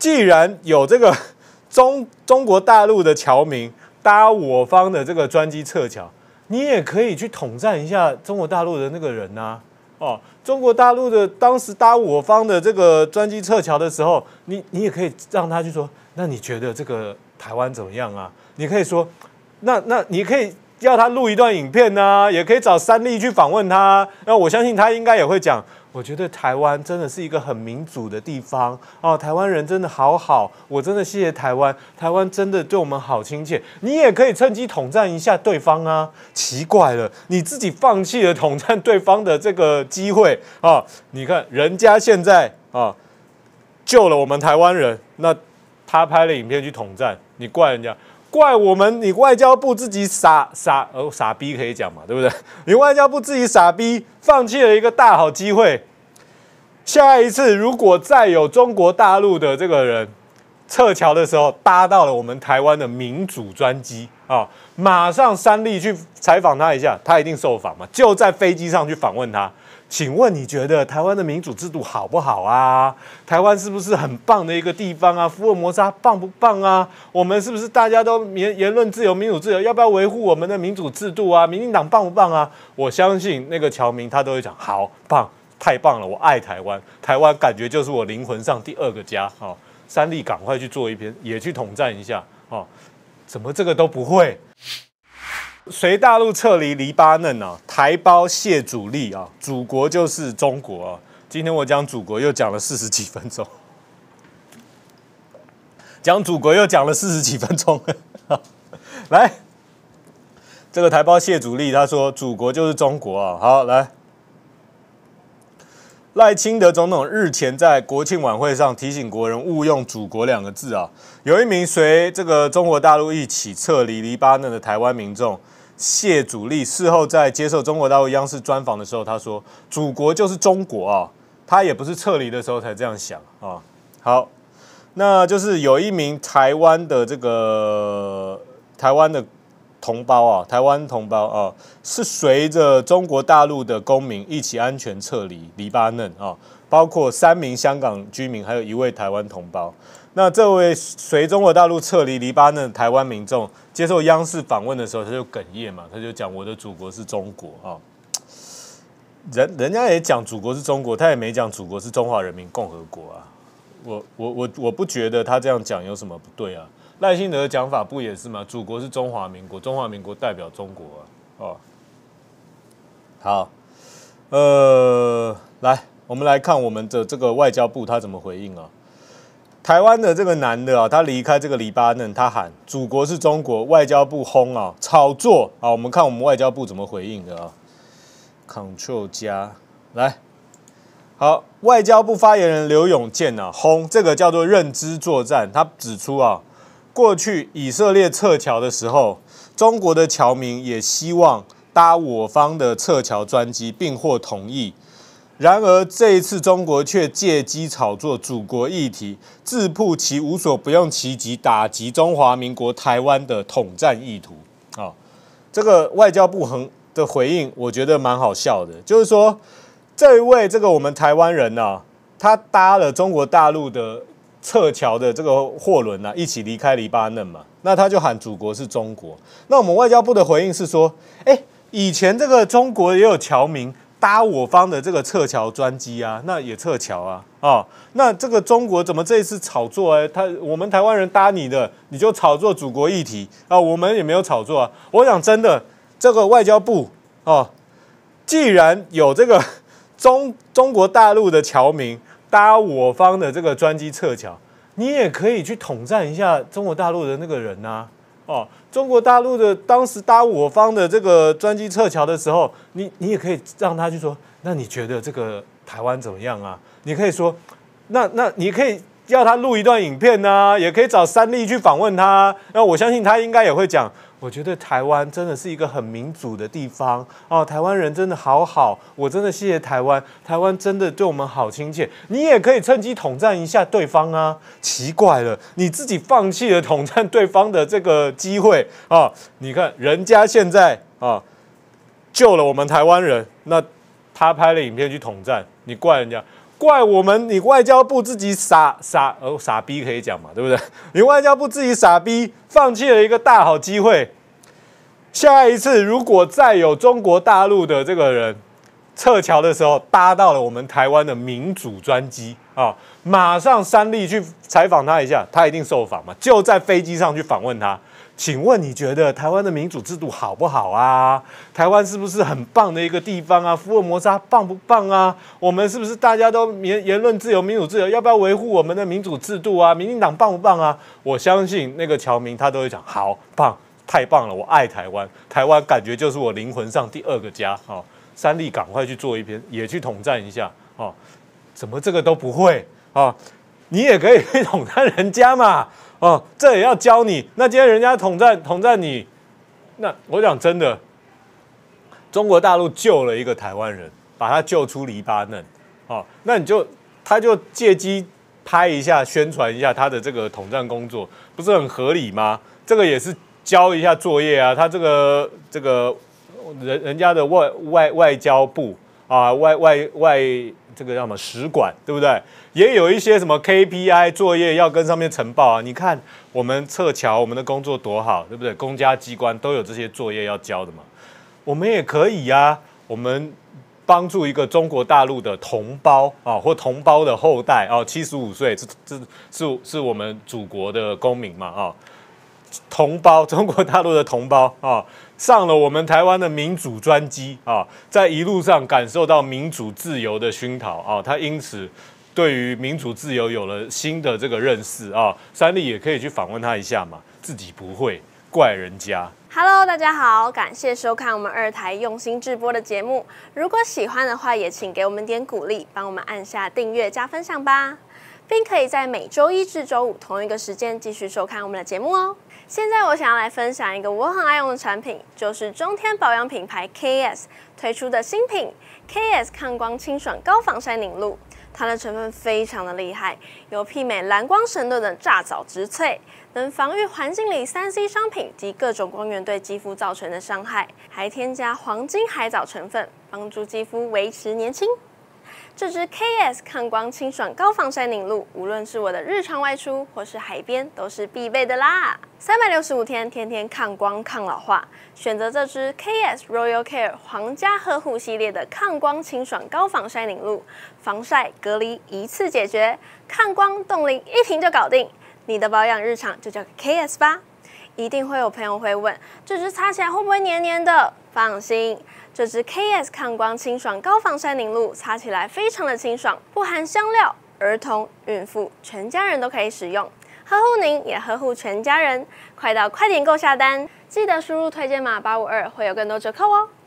既然有这个中国大陆的侨民搭我方的这个专机撤侨，你也可以去统战一下中国大陆的那个人啊。哦，中国大陆的当时搭我方的这个专机撤侨的时候，你也可以让他去说，那你觉得这个台湾怎么样啊？你可以说，那你可以要他录一段影片啊，也可以找三立去访问他。那我相信他应该也会讲。我觉得台湾真的是一个很民主的地方哦，台湾人真的好，我真的谢谢台湾，台湾真的对我们好亲切。你也可以趁机统战一下对方啊！奇怪了，你自己放弃了统战对方的这个机会啊！你看人家现在啊救了我们台湾人，那他拍了影片去统战，你怪人家？怪我们，你外交部自己傻逼可以讲嘛，对不对？你外交部自己傻逼，放弃了一个大好机会。下一次如果再有中国大陆的这个人撤侨的时候，搭到了我们台湾的民主专机啊，马上三立去采访他一下，他一定受访嘛，就在飞机上去访问他。请问你觉得台湾的民主制度好不好啊？台湾是不是很棒的一个地方啊？福尔摩沙棒不棒啊？我们是不是大家都言论自由、民主自由？要不要维护我们的民主制度啊？民进党棒不棒啊？我相信那个侨民他都会讲好棒，太棒了，我爱台湾，台湾感觉就是我灵魂上第二个家。哦，三立赶快去做一篇，也去统战一下。哦，怎么这个都不会？随大陆撤离黎巴嫩啊，台胞谢主力啊，祖国就是中国啊。今天我讲祖国又讲了40几分钟，讲祖国又讲了40几分钟。来，这个台胞谢主力他说祖国就是中国啊。好，来，赖清德总统日前在国庆晚会上提醒国人勿用祖国2个字啊。有一名随这个中国大陆一起撤离黎巴嫩的台湾民众谢主力，事后在接受中国大陆央视专访的时候，他说：“祖国就是中国啊。”他也不是撤离的时候才这样想啊。好，那就是有一名台湾的同胞啊，台湾同胞啊，是随着中国大陆的公民一起安全撤离黎巴嫩啊，包括3名香港居民，还有1位台湾同胞。那这位随中国大陆撤离黎巴嫩的台湾民众接受央视访问的时候，他就哽咽嘛，他就讲我的祖国是中国啊。人家也讲祖国是中国，他也没讲祖国是中华人民共和国啊。我不觉得他这样讲有什么不对啊。赖清德的讲法不也是吗？祖国是中华民国，中华民国代表中国啊。哦，好，来，我们来看我们的这个外交部他怎么回应啊。台湾的这个男的啊，他离开这个黎巴嫩，他喊祖国是中国，外交部轰啊，炒作啊。我们看我们外交部怎么回应的啊。Ctrl 加来，好，外交部发言人刘永健啊，轰这个叫做认知作战。他指出啊，过去以色列撤侨的时候，中国的侨民也希望搭我方的撤侨专机，并获同意。然而这一次，中国却借机炒作祖国议题，自曝其无所不用其极打击中华民国台湾的统战意图啊。这个外交部的回应，我觉得蛮好笑的，就是说，这一位这个我们台湾人啊，他搭了中国大陆的撤侨的这个货轮啊，一起离开黎巴嫩嘛，那他就喊祖国是中国。那我们外交部的回应是说，以前这个中国也有侨民搭我方的这个撤侨专机啊，那也撤侨啊，那这个中国怎么这一次炒作我们台湾人搭你的，你就炒作祖国议题啊？我们也没有炒作啊。我想真的。这个外交部哦，既然有这个中国大陆的侨民搭我方的这个专机撤侨，你也可以去统战一下中国大陆的那个人啊。哦，中国大陆的当时搭我方的这个专机撤侨的时候，你也可以让他去说，那你觉得这个台湾怎么样啊？你可以说，那你可以要他录一段影片啊，也可以找三立去访问他。那我相信他应该也会讲。我觉得台湾真的是一个很民主的地方哦，台湾人真的好，我真的谢谢台湾，台湾真的对我们好亲切。你也可以趁机统战一下对方啊！奇怪了，你自己放弃了统战对方的这个机会啊！你看人家现在啊救了我们台湾人，那他拍了影片去统战，你怪人家？ 怪我们，你外交部自己傻逼可以讲嘛，对不对？你外交部自己傻逼，放弃了一个大好机会。下一次如果再有中国大陆的这个人撤侨的时候搭到了我们台湾的民主专机啊，马上三立去采访他一下，他一定受访嘛，就在飞机上去访问他。请问你觉得台湾的民主制度好不好啊？台湾是不是很棒的一个地方啊？福尔摩沙棒不棒啊？我们是不是大家都言论自由、民主自由？要不要维护我们的民主制度啊？民进党棒不棒啊？我相信那个侨民他都会讲好棒，太棒了，我爱台湾，台湾感觉就是我灵魂上第二个家。好，三立赶快去做一篇，也去统战一下。哦，怎么这个都不会啊？你也可以去统战人家嘛。哦，这也要教你。那今天人家统战你，那我讲真的，中国大陆救了一个台湾人，把他救出黎巴嫩，哦，那他就借机拍一下、宣传一下他的这个统战工作，不是很合理吗？这个也是交一下作业啊。他这个人家的外交部啊，这个叫什么使馆，对不对？也有一些什么 KPI 作业要跟上面呈报啊。你看我们撤侨，我们的工作多好，对不对？公家机关都有这些作业要交的嘛。我们也可以啊，我们帮助一个中国大陆的同胞啊，或同胞的后代啊，75岁，这是我们祖国的公民嘛啊。同胞，中国大陆的同胞啊，上了我们台湾的民主专机啊，在一路上感受到民主自由的熏陶啊，他因此对于民主自由有了新的这个认识啊。三立也可以去访问他一下嘛，自己不会怪人家。 Hello， 大家好，感谢收看我们2台用心制播的节目。如果喜欢的话，也请给我们点鼓励，帮我们按下订阅加分享吧，并可以在每周1至周5同一个时间继续收看我们的节目哦。现在我想要来分享一个我很爱用的产品，就是中天保养品牌 KS 推出的新品 KS 抗光清爽高防晒凝露。它的成分非常的厉害，有媲美蓝光神盾的炸藻植萃，能防御环境里3C 商品及各种光源对肌肤造成的伤害，还添加黄金海藻成分，帮助肌肤维持年轻。这支 KS 抗光清爽高防晒凝露，无论是我的日常外出或是海边，都是必备的啦。365天，天天抗光抗老化，选择这支 KS Royal Care 皇家呵护系列的抗光清爽高防晒凝露，防晒隔离一次解决，抗光冻龄一瓶就搞定。你的保养日常就交给 KS 吧。一定会有朋友会问，这支擦起来会不会黏黏的？放心，这支 KS 抗光清爽高防晒凝露擦起来非常的清爽，不含香料，儿童、孕妇、全家人都可以使用，呵护您也呵护全家人。快到快点购下单，记得输入推荐码852，会有更多折扣哦。